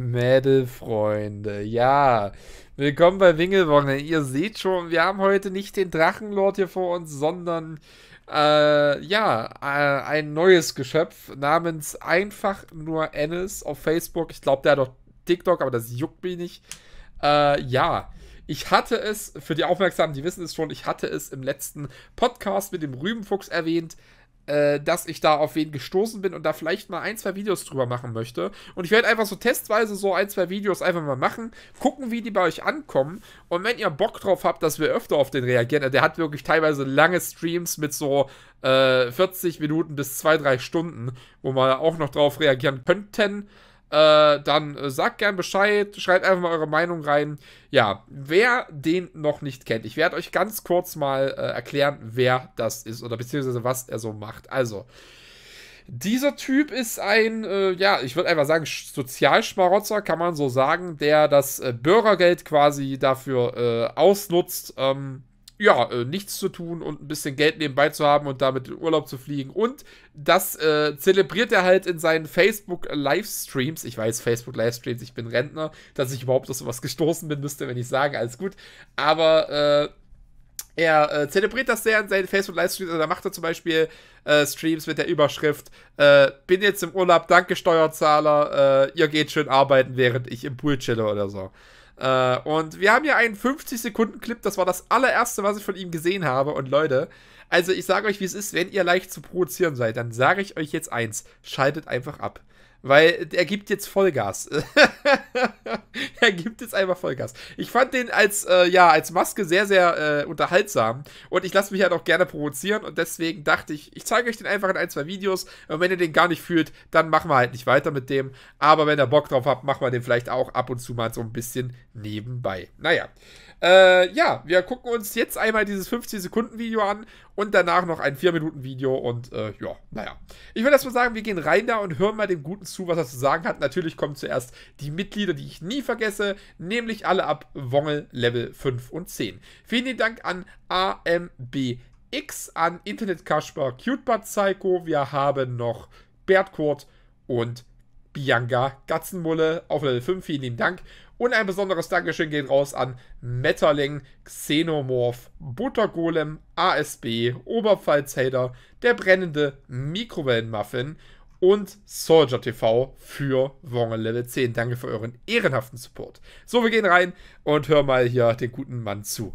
Mädelfreunde, ja. Willkommen bei Wingelwochenende. Ihr seht schon, wir haben heute nicht den Drachenlord hier vor uns, sondern ein neues Geschöpf namens einfach nur Ennis auf Facebook. Ich glaube, der hat doch TikTok, aber das juckt mich nicht. Ich hatte es, für die Aufmerksamen, die wissen es schon, ich hatte es im letzten Podcast mit dem Rübenfuchs erwähnt, dass ich da auf wen gestoßen bin und da vielleicht mal ein, zwei Videos drüber machen möchte. Und ich werde einfach so testweise so ein, zwei Videos einfach mal machen, gucken, wie die bei euch ankommen. Und wenn ihr Bock drauf habt, dass wir öfter auf den reagieren, der hat wirklich teilweise lange Streams mit so 40 Minuten bis 2-3 Stunden, wo wir auch noch drauf reagieren könnten. Dann sagt gern Bescheid, schreibt einfach mal eure Meinung rein. Ja, wer den noch nicht kennt, ich werde euch ganz kurz mal erklären, wer das ist oder beziehungsweise was er so macht. Also, dieser Typ ist ein, ich würde einfach sagen, Sozialschmarotzer, kann man so sagen, der das Bürgergeld quasi dafür ausnutzt, nichts zu tun und ein bisschen Geld nebenbei zu haben und damit in Urlaub zu fliegen. Und das zelebriert er halt in seinen Facebook-Livestreams. Ich weiß, Facebook-Livestreams, ich bin Rentner, dass ich überhaupt auf sowas gestoßen bin, müsste, wenn ich sagen, alles gut. Aber er zelebriert das sehr in seinen Facebook-Livestreams. Also da macht er zum Beispiel Streams mit der Überschrift bin jetzt im Urlaub, danke Steuerzahler, ihr geht schön arbeiten, während ich im Pool chille oder so. Und wir haben hier einen 50-Sekunden-Clip, das war das allererste, was ich von ihm gesehen habe. Und Leute, also ich sage euch, wie es ist, wenn ihr leicht zu provozieren seid, dann sage ich euch jetzt eins, schaltet einfach ab. Weil er gibt jetzt Vollgas. Er gibt jetzt einfach Vollgas. Ich fand den als Maske sehr, sehr unterhaltsam. Und ich lasse mich halt auch gerne provozieren. Und deswegen dachte ich, ich zeige euch den einfach in ein, zwei Videos. Und wenn ihr den gar nicht fühlt, dann machen wir halt nicht weiter mit dem. Aber wenn ihr Bock drauf habt, machen wir den vielleicht auch ab und zu mal so ein bisschen nebenbei. Naja. Wir gucken uns jetzt einmal dieses 50-Sekunden-Video an und danach noch ein 4-Minuten-Video und Ich würde erstmal sagen, wir gehen rein da und hören mal dem Guten zu, was er zu sagen hat. Natürlich kommen zuerst die Mitglieder, die ich nie vergesse, nämlich alle ab Wongel Level 5 und 10. Vielen Dank an AMBX, an Internet Kasper, Cutebot Psycho, wir haben noch Bertkurt und Bianca Gatzenmulle auf Level 5. Vielen lieben Dank. Und ein besonderes Dankeschön geht raus an Metterling, Xenomorph, Buttergolem, ASB, Oberpfalz-Hater, der brennende Mikrowellenmuffin und Soldier TV für Wongel Level 10. Danke für euren ehrenhaften Support. So, wir gehen rein und hören mal hier den guten Mann zu.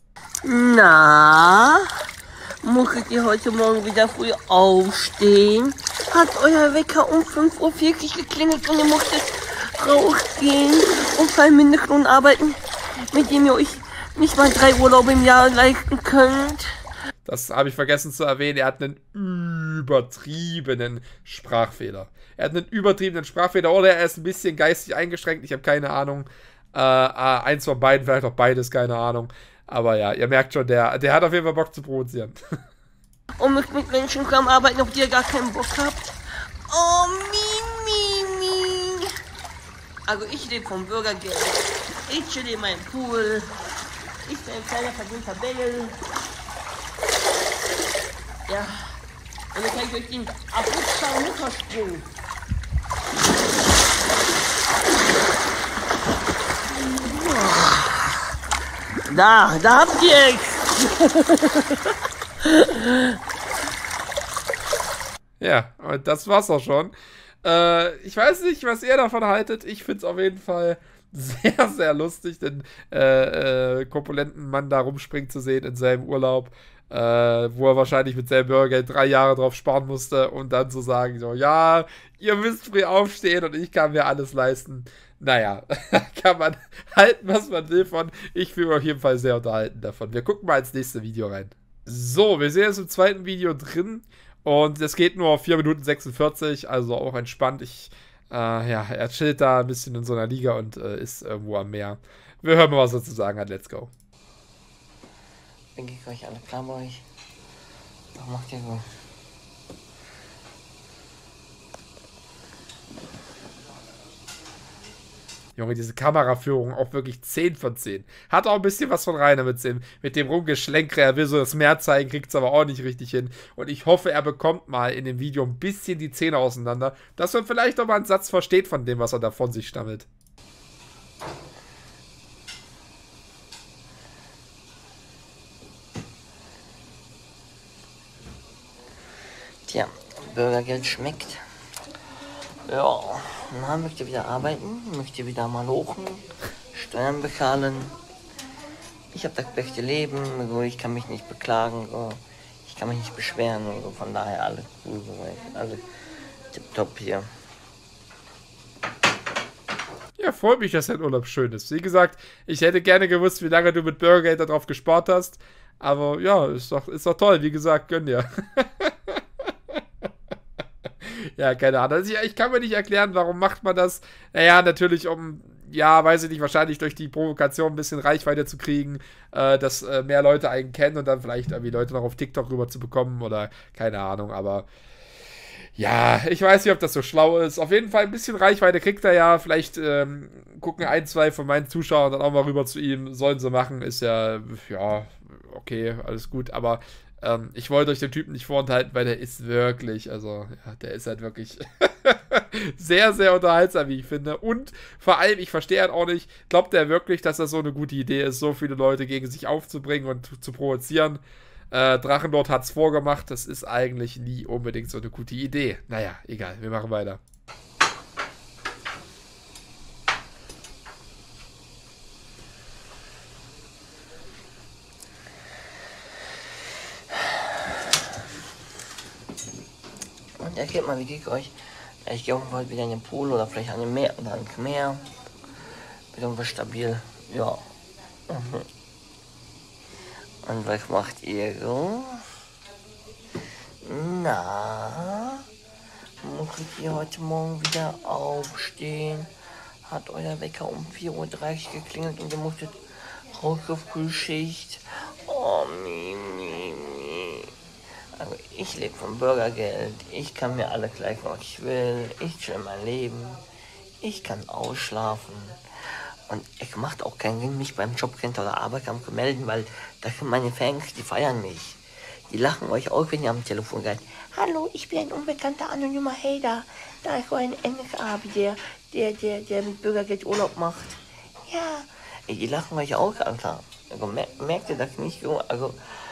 Na, musstet ihr heute Morgen wieder früh aufstehen? Hat euer Wecker um 5:40 Uhr geklingelt und ihr musstet rausgehen und für einen Mindestlohn arbeiten, mit dem ihr euch nicht mal 3 Urlaube im Jahr leisten könnt? Das habe ich vergessen zu erwähnen. Er hat einen übertriebenen Sprachfehler. Oder er ist ein bisschen geistig eingeschränkt. Ich habe keine Ahnung. Eins von beiden, vielleicht auch beides, keine Ahnung. Aber ja, ihr merkt schon, der hat auf jeden Fall Bock zu provozieren. Und müsst mit Menschen zusammenarbeiten, auf die ihr gar keinen Bock habt? Oh, Also ich lebe vom Bürgergeld. Ich chill in meinem Pool. Ich bin ein kleiner verdienter Bengel. Ja. Und dann kann ich euch den Abrutschau Muttersprung. Da habt ihr es. Ja, und das war's auch schon. Ich weiß nicht, was ihr davon haltet. Ich finde es auf jeden Fall sehr, sehr lustig, den korpulenten Mann da rumspringen zu sehen in seinem Urlaub, wo er wahrscheinlich mit seinem Bürgergeld 3 Jahre drauf sparen musste und dann zu sagen, so, ja, ihr müsst früh aufstehen und ich kann mir alles leisten. Naja, kann man halten, was man will von. Ich fühle mich auf jeden Fall sehr unterhalten davon. Wir gucken mal ins nächste Video rein. So, wir sehen uns im zweiten Video drin. Und es geht nur auf 4 Minuten 46, also auch entspannt. Er chillt da ein bisschen in so einer Liga und ist irgendwo am Meer. Wir hören mal, was er zu sagen hat. Let's go. Denke ich euch alle klar bei euch. Was macht ihr so? Junge, diese Kameraführung auch wirklich 10 von 10. Hat auch ein bisschen was von Rainer mit dem Rumgeschlenkere. Er will so das Meer zeigen, kriegt es aber auch nicht richtig hin. Und ich hoffe, er bekommt mal in dem Video ein bisschen die Zähne auseinander, dass man vielleicht auch mal einen Satz versteht von dem, was er da von sich stammelt. Tja, Bürgergeld schmeckt. Ja, na, möchte wieder arbeiten, möchte wieder mal lochen, Steuern bezahlen. Ich habe das beste Leben, so, ich kann mich nicht beklagen, so. Ich kann mich nicht beschweren, so. Von daher alles cool, so. Alles tipptopp hier. Ja, freut mich, dass dein Urlaub schön ist. Wie gesagt, ich hätte gerne gewusst, wie lange du mit Bürgergeld darauf gespart hast. Aber ja, ist doch toll. Wie gesagt, gönn dir. Ja, keine Ahnung. Also ich kann mir nicht erklären, warum macht man das. Naja, natürlich ja, weiß ich nicht, wahrscheinlich durch die Provokation ein bisschen Reichweite zu kriegen, dass mehr Leute einen kennen und dann vielleicht irgendwie Leute noch auf TikTok rüber zu bekommen oder keine Ahnung, aber ja, ich weiß nicht, ob das so schlau ist. Auf jeden Fall ein bisschen Reichweite kriegt er ja. Vielleicht gucken ein, zwei von meinen Zuschauern dann auch mal rüber zu ihm. Sollen sie machen, ist ja, okay, alles gut. Aber ich wollte euch den Typen nicht vorenthalten, weil der ist wirklich, also, ja, der ist halt wirklich sehr, sehr unterhaltsam, wie ich finde. Und vor allem, ich verstehe halt auch nicht, glaubt er wirklich, dass das so eine gute Idee ist, so viele Leute gegen sich aufzubringen und zu provozieren? Drachenlord hat's vorgemacht, das ist eigentlich nie unbedingt so eine gute Idee. Naja, egal, wir machen weiter. Und erklärt mal, wie geht's euch? Ich gehe auch heute wieder in den Pool oder vielleicht an den Meer oder ans Meer. Wird irgendwas stabil. Ja. Und was macht ihr so? Na? Musstet ihr heute Morgen wieder aufstehen? Hat euer Wecker um 4:30 Uhr geklingelt und ihr musstet raus auf Frühschicht? Oh, mi. Also ich lebe vom Bürgergeld, ich kann mir alle gleich, was ich will, ich chill mein Leben, ich kann ausschlafen. Und es macht auch keinen Sinn, mich beim Jobcenter oder Arbeitsamt zu melden, weil das sind meine Fans, die feiern mich. Die lachen euch aus, wenn ihr am Telefon seid. Hallo, ich bin ein unbekannter anonymer Hater. Da ist so ein NSA, der mit Bürgergeld Urlaub macht. Ja, die lachen euch aus, Alter. Also merkt ihr das nicht so? Also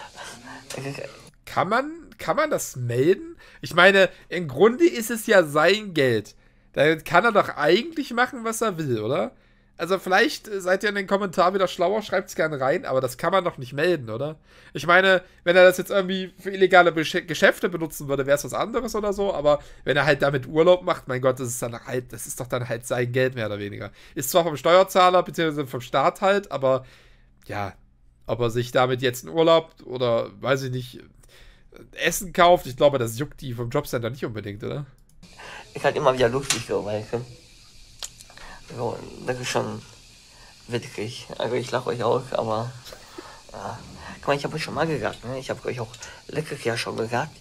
Kann man das melden? Ich meine, im Grunde ist es ja sein Geld. Da kann er doch eigentlich machen, was er will, oder? Also vielleicht seid ihr in den Kommentaren wieder schlauer, schreibt es gerne rein, aber das kann man doch nicht melden, oder? Ich meine, wenn er das jetzt irgendwie für illegale Geschäfte benutzen würde, wäre es was anderes oder so, aber wenn er halt damit Urlaub macht, mein Gott, das ist doch dann halt sein Geld, mehr oder weniger. Ist zwar vom Steuerzahler, beziehungsweise vom Staat halt, aber ja, ob er sich damit jetzt einen Urlaub oder, weiß ich nicht, Essen kauft, ich glaube, das juckt die vom Jobcenter nicht unbedingt, oder? ist halt immer wieder lustig so, weißt du. So, das ist schon witzig. Also ich lache euch aus, aber ja. Guck mal, ich habe euch schon mal gesagt, ne? Ich habe euch auch letztes Jahr schon gesagt,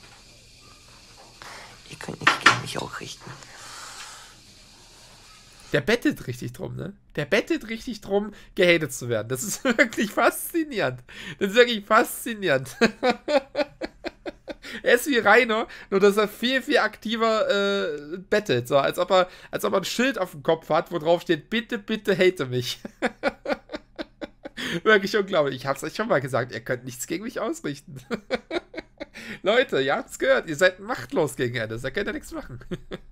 ihr könnt nicht gegen mich auch richten. Der bettet richtig drum, ne? Der bettet richtig drum, gehatet zu werden. Das ist wirklich faszinierend. Das ist wirklich faszinierend. Er ist wie Rainer, nur dass er viel, viel aktiver bettet. So, als ob er ein Schild auf dem Kopf hat, wo drauf steht, bitte, bitte hate mich. Wirklich unglaublich. Ich hab's euch schon mal gesagt, ihr könnt nichts gegen mich ausrichten. Leute, ihr habt's gehört, ihr seid machtlos gegen Alice, da könnt ihr nichts machen.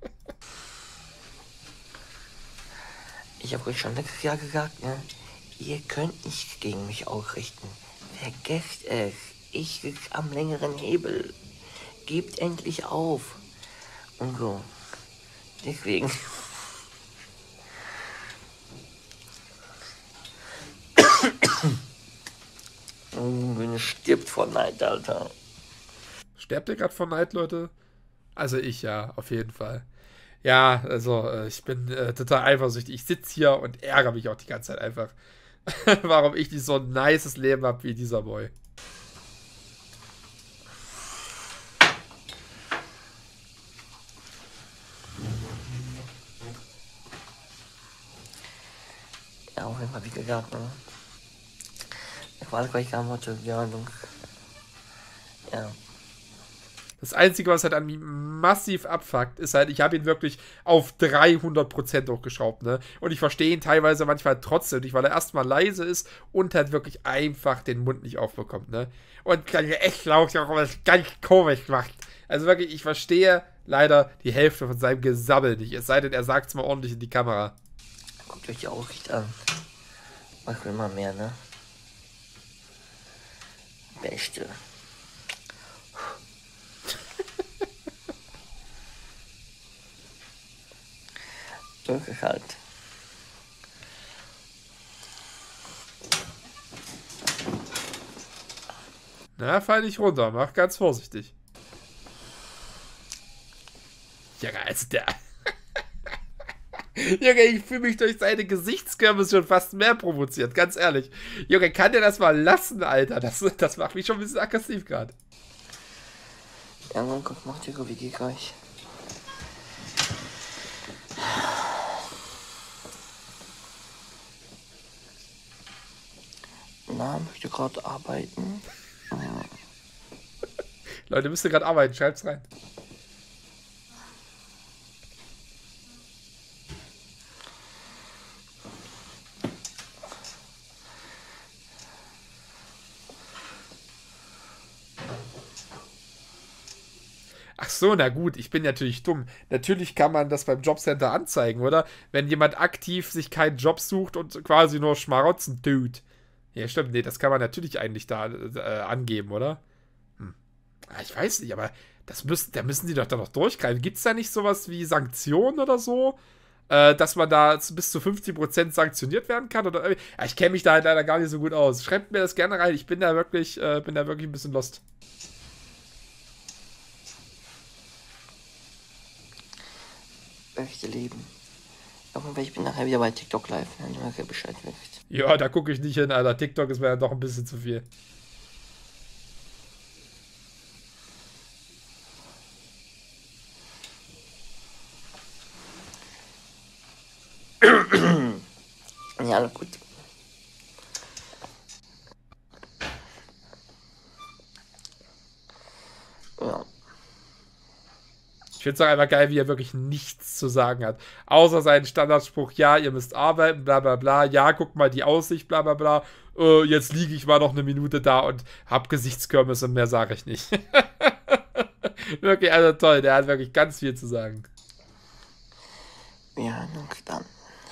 Ich habe euch schon letztes Jahr gesagt, ne? Ihr könnt nicht gegen mich ausrichten. Vergesst es. Ich sitze am längeren Hebel. Gebt endlich auf. Und so. Deswegen. Stirbt vor Neid, Alter. Sterbt ihr gerade vor Neid, Leute? Also ich ja, auf jeden Fall. Ja, also ich bin total eifersüchtig. Ich sitze hier und ärgere mich auch die ganze Zeit einfach, warum ich nicht so ein nices Leben habe wie dieser Boy. Ja, auf jeden Fall, wie gesagt, ne? Ich war gleich am Motto, ja. Das Einzige, was halt an mir massiv abfuckt, ist halt, ich habe ihn wirklich auf 300% hochgeschraubt, ne? Und ich verstehe ihn teilweise manchmal trotzdem nicht, weil er erstmal leise ist und halt wirklich einfach den Mund nicht aufbekommt, ne? Und kann ja echt laut, auch was ganz komisch macht. Also wirklich, ich verstehe leider die Hälfte von seinem Gesabbel nicht. Es sei denn, er sagt es mal ordentlich in die Kamera. Guckt euch die Aussicht an. Ich will mal mehr, ne? Beste. Wirklich halt. Na, fall nicht runter. Mach ganz vorsichtig. Ja, also der... Junge, ich fühle mich durch seine Gesichtskirmes schon fast mehr provoziert, ganz ehrlich. Junge, kann der das mal lassen, Alter? Das macht mich schon ein bisschen aggressiv gerade. Ja, mein Gott, macht ihr wie gleich. Na, möchte gerade arbeiten. Leute, müsst ihr gerade arbeiten, schreibt's rein. Ach so, na gut, ich bin natürlich dumm. Natürlich kann man das beim Jobcenter anzeigen, oder? Wenn jemand aktiv sich keinen Job sucht und quasi nur Schmarotzen tut. Ja, stimmt, nee, das kann man natürlich eigentlich da angeben, oder? Ich weiß nicht, aber da müssen die doch da noch durchgreifen. Gibt es da nicht sowas wie Sanktionen oder so? Dass man da bis zu 50% sanktioniert werden kann? Oder, ja, ich kenne mich da halt leider gar nicht so gut aus. Schreibt mir das gerne rein. Ich bin da wirklich ein bisschen lost. Echte Leben. Aber ich bin nachher wieder bei TikTok live, wenn ihr nachher Bescheid wisst. Ja, da gucke ich nicht hin, Alter. TikTok ist mir ja doch ein bisschen zu viel. Ja, alles gut. Ja. Ich finde es auch einfach geil, wie er wirklich nichts zu sagen hat. Außer seinen Standardspruch, ja, ihr müsst arbeiten, bla bla bla. Ja, guck mal die Aussicht, bla bla bla. Jetzt liege ich mal noch eine Minute da und hab Gesichtskirmes und mehr sage ich nicht. Wirklich, also toll, der hat wirklich ganz viel zu sagen. Ja, nun dann.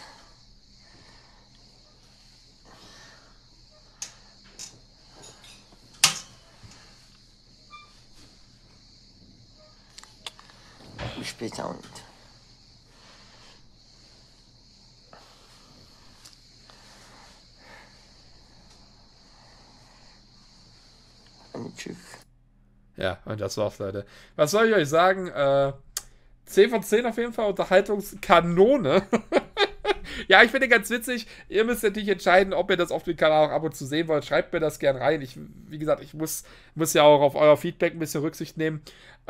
Bis später und tschüss. Ja, und das war's, Leute. Was soll ich euch sagen? 10 von 10 auf jeden Fall, Unterhaltungskanone. Ja, ich finde ganz witzig. Ihr müsst natürlich entscheiden, ob ihr das auf dem Kanal auch ab und zu sehen wollt. Schreibt mir das gern rein. Wie gesagt, ich muss ja auch auf euer Feedback ein bisschen Rücksicht nehmen.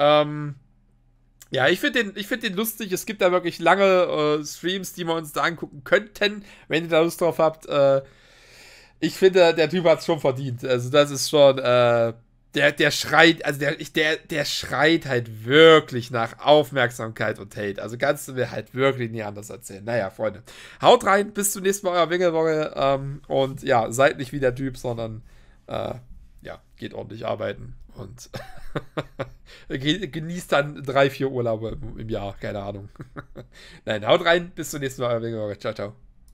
Ja, ich finde den lustig. Es gibt da wirklich lange Streams, die wir uns da angucken könnten, wenn ihr da Lust drauf habt. Ich finde, der Typ hat es schon verdient. Also das ist schon, der schreit, also der schreit halt wirklich nach Aufmerksamkeit und Hate. Also kannst du mir halt wirklich nie anders erzählen. Naja, Freunde, haut rein, bis zum nächsten Mal, euer Wingelwoche. Und ja, seid nicht wie der Typ, sondern ja, geht ordentlich arbeiten und genießt dann 3, 4 Urlaube im Jahr, keine Ahnung. Nein, haut rein, bis zum nächsten Mal, euer Wingelwoche. Ciao, ciao.